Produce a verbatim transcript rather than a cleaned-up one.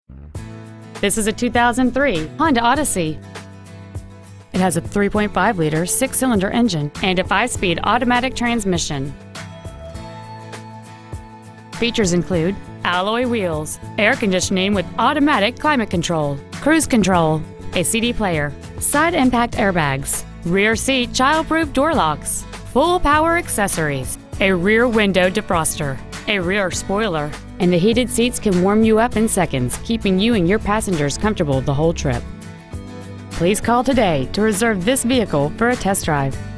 This is a two thousand three Honda Odyssey. It has a three point five liter six-cylinder engine and a five-speed automatic transmission. Features include alloy wheels, air conditioning with automatic climate control, cruise control, a C D player, side impact airbags, rear seat child-proof door locks, full power accessories, a rear window defroster, a rear spoiler, and the heated seats can warm you up in seconds, keeping you and your passengers comfortable the whole trip. Please call today to reserve this vehicle for a test drive.